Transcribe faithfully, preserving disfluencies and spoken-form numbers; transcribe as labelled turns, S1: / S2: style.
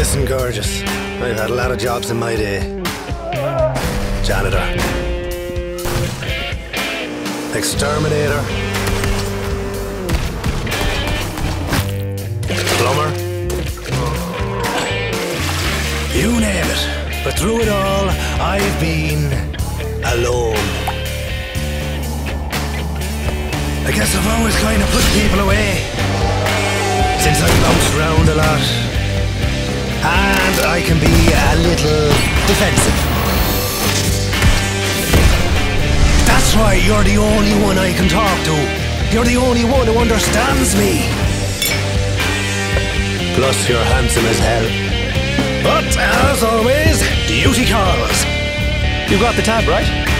S1: Listen, gorgeous. I've had a lot of jobs in my day. Janitor. Exterminator. Plumber. You name it. But through it all, I've been alone. I guess I've always kind of pushed people away, since I've bounced around a lot, and I can be a little defensive. That's right, you're the only one I can talk to. You're the only one who understands me. Plus, you're handsome as hell. But, as always, duty calls.
S2: You got the tab, right?